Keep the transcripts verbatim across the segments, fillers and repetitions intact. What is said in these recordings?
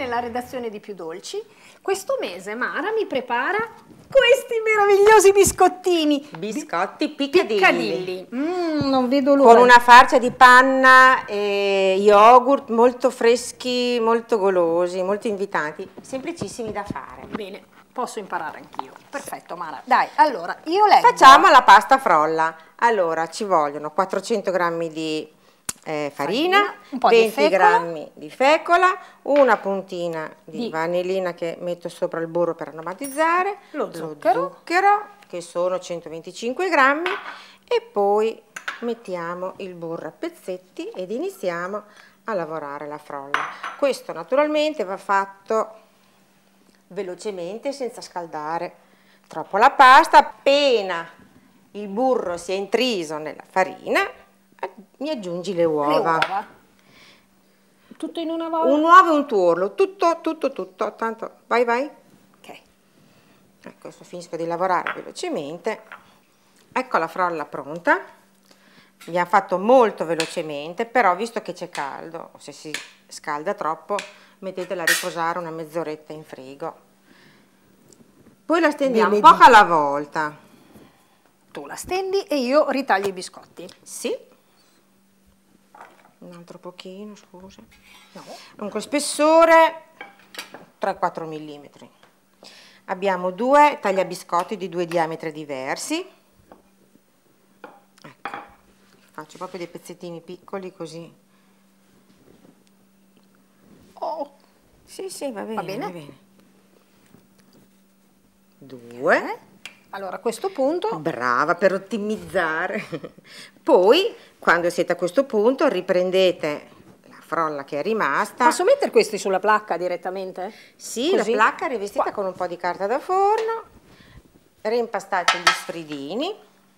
nella redazione di Più Dolci. Questo mese Mara mi prepara questi meravigliosi biscottini. Biscotti piccadilli. Piccadilli. Mm, non vedo l'ora. Con una farcia di panna e yogurt molto freschi, molto golosi, molto invitanti, semplicissimi da fare. Bene, posso imparare anch'io. Perfetto Mara. Dai, allora, io leggo. Facciamo la pasta frolla. Allora, ci vogliono quattrocento grammi di eh, farina, farina un po' venti di grammi di fecola, una puntina di, di vanillina che metto sopra il burro per aromatizzare, lo zucchero, lo zucchero che sono centoventicinque grammi, e poi mettiamo il burro a pezzetti ed iniziamo a lavorare la frolla. Questo naturalmente va fatto velocemente senza scaldare troppo la pasta. Appena il burro si è intriso nella farina, mi aggiungi le uova. Le uova. Tutto in una volta? Un uovo e un tuorlo, tutto, tutto, tutto. Tanto, vai, vai. Ok. Ecco, adesso finisco di lavorare velocemente. Ecco la frolla pronta. Abbiamo fatto molto velocemente, però visto che c'è caldo, o se si scalda troppo, mettetela a riposare una mezz'oretta in frigo. Poi la stendiamo poco alla volta. Tu la stendi e io ritaglio i biscotti. Sì. Un altro pochino, scusa. No. Con quel spessore tre quattro millimetri. Abbiamo due tagliabiscotti di due diametri diversi. Ecco, faccio proprio dei pezzettini piccoli così. Oh. Sì, sì, va bene, Va bene. Va bene. Due. Eh? Allora a questo punto... Brava, per ottimizzare. Poi, quando siete a questo punto, riprendete la frolla che è rimasta. Posso mettere questi sulla placca direttamente? Sì, Così? la placca è rivestita Qua. con un po' di carta da forno. Reimpastate gli sfridini.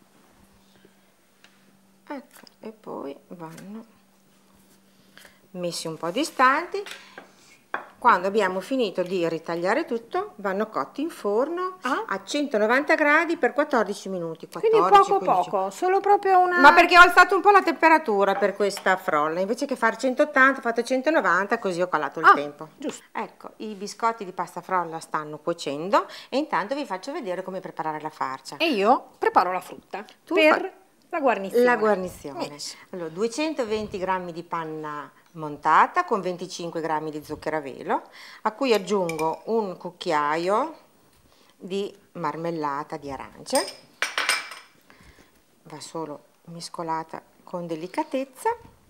Ecco, e poi vanno messi un po' distanti. Quando abbiamo finito di ritagliare tutto, vanno cotti in forno ah. a centonovanta gradi per quattordici minuti. quattordici, quindi poco quindici. Poco, solo proprio una... Ma perché ho alzato un po' la temperatura per questa frolla, invece che fare centottanta ho fatto centonovanta, così ho calato il ah, tempo. Giusto. Ecco, i biscotti di pasta frolla stanno cuocendo e intanto vi faccio vedere come preparare la farcia. E io preparo la frutta Tu per fa... la guarnizione. La guarnizione. Yes. Allora, duecentoventi grammi di panna montata con venticinque grammi di zucchero a velo, a cui aggiungo un cucchiaio di marmellata di arance. Va solo mescolata con delicatezza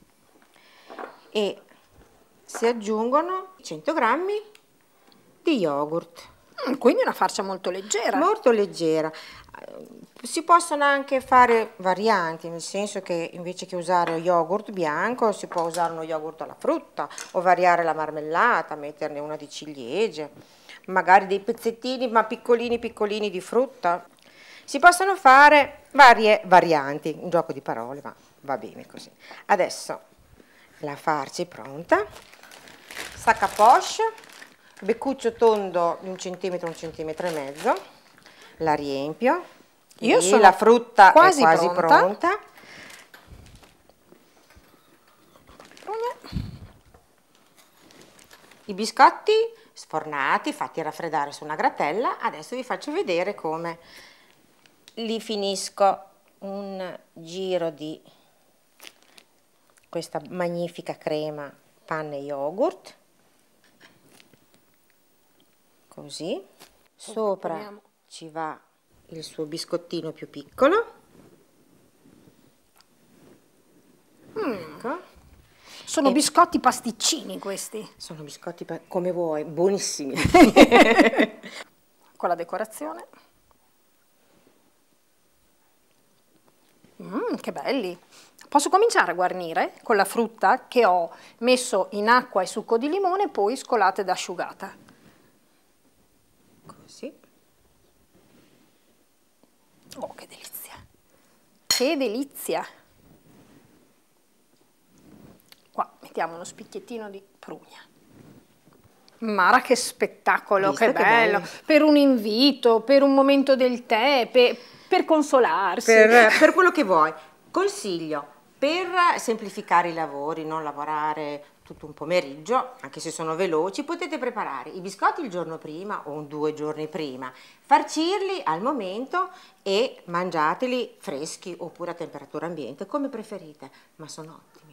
e si aggiungono cento grammi di yogurt. Mm, quindi una farcia molto leggera. Molto leggera. Si possono anche fare varianti, nel senso che invece che usare yogurt bianco si può usare uno yogurt alla frutta o variare la marmellata, metterne una di ciliegie, magari dei pezzettini ma piccolini piccolini di frutta. Si possono fare varie varianti, un gioco di parole, ma va bene così. Adesso la farcia è pronta. Sac à poche, beccuccio tondo di un centimetro, un centimetro e mezzo, la riempio. Io e sono la frutta quasi, è quasi pronta. pronta. I biscotti sfornati, fatti raffreddare su una gratella, adesso vi faccio vedere come li finisco. Un giro di questa magnifica crema panna e yogurt, così, sopra ci va il suo biscottino più piccolo. Mm. Ecco. Sono e biscotti pasticcini questi. Sono biscotti come vuoi, buonissimi. Con la decorazione. Mm, che belli. Posso cominciare a guarnire con la frutta che ho messo in acqua e succo di limone, poi scolata ed asciugata. Così. Oh, che delizia! Che delizia! Qua mettiamo uno spicchiettino di prugna. Mara, che spettacolo, Visto che che bello! bello. Per un invito, per un momento del tè, per, per consolarsi. Per, per quello che vuoi. Consiglio, per semplificare i lavori, non lavorare tutto un pomeriggio, anche se sono veloci, potete preparare i biscotti il giorno prima o due giorni prima, farcirli al momento e mangiateli freschi oppure a temperatura ambiente, come preferite, ma sono ottimi.